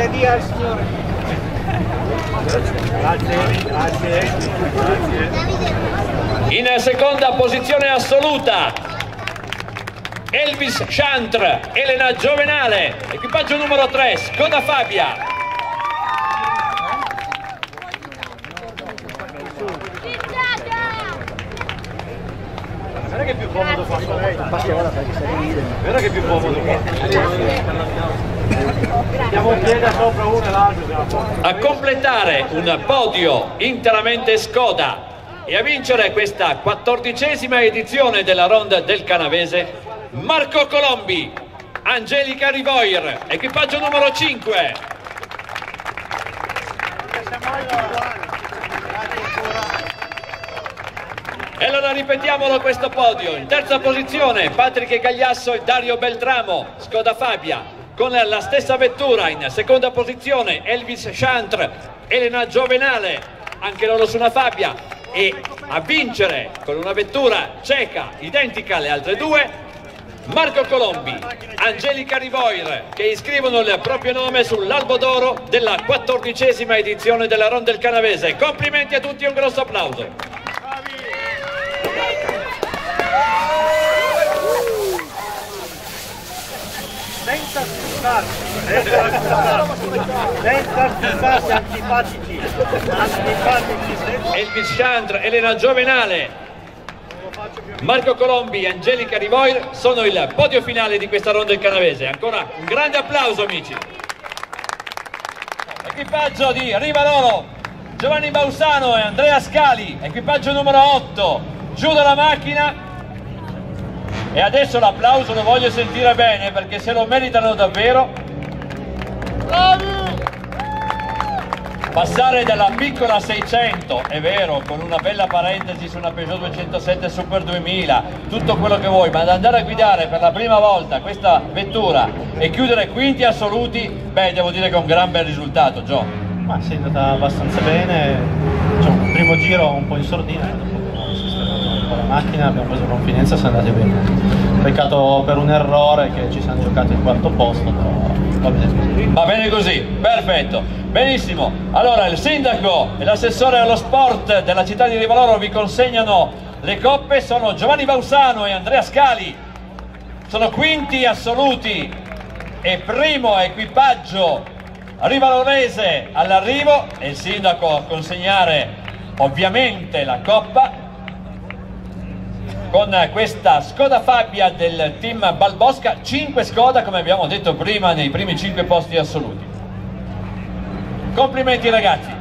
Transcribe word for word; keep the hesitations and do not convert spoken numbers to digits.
Dia, dia al signore. Grazie, grazie, grazie. In seconda posizione assoluta Elvis Chantre, Elena Giovenale, equipaggio numero tre, Skoda Fabia. Guarda che più comodo fa lei. Passi ora perché stai ridendo. Guarda che più comodo fa. Abbiamo un piede sopra uno e l'altro. A completare un podio interamente Skoda e a vincere questa quattordicesima edizione della Ronde del Canavese, Marco Colombi, Angelica Rivoir, equipaggio numero cinque. E allora ripetiamolo questo podio. In terza posizione Patrick Gagliasso e Dario Beltramo, Skoda Fabia. Con la stessa vettura in seconda posizione Elvis Chantre, Elena Giovenale, anche loro su una Fabia. E a vincere con una vettura ceca identica alle altre due Marco Colombi, Angelica Rivoir, che iscrivono il proprio nome sull'albo d'oro della quattordicesima edizione della Ronde del Canavese. Complimenti a tutti e un grosso applauso. Senza scusarsi, senza scusarsi, antipatici, antipatici. Elvis Chantre, Elena Giovenale, Marco Colombi e Angelica Rivoir sono il podio finale di questa Ronda del Canavese. Ancora un grande applauso, amici. Equipaggio di Rivaloro, Giovanni Bausano e Andrea Scali, equipaggio numero otto, giù dalla macchina. E adesso l'applauso lo voglio sentire bene perché se lo meritano davvero. Passare dalla piccola seicento, è vero, con una bella parentesi su una Peugeot duecentosette Super duemila, tutto quello che vuoi, ma ad andare a guidare per la prima volta questa vettura e chiudere quinti assoluti, beh, devo dire che è un gran bel risultato, Gio. Ma si è andata abbastanza bene, diciamo, il primo giro un po' in sordina, dopo la macchina abbiamo preso confidenza, siamo andati bene. Peccato per un errore che ci siamo giocati il quarto posto, però va bene così. Va bene così, perfetto, benissimo. Allora il sindaco e l'assessore allo sport della città di Rivaloro vi consegnano le coppe, sono Giovanni Bausano e Andrea Scali, sono quinti assoluti e primo equipaggio rivalorese all'arrivo, e il sindaco a consegnare ovviamente la coppa con questa Skoda Fabia del team Balbosca, cinque Skoda come abbiamo detto prima nei primi cinque posti assoluti. Complimenti ragazzi.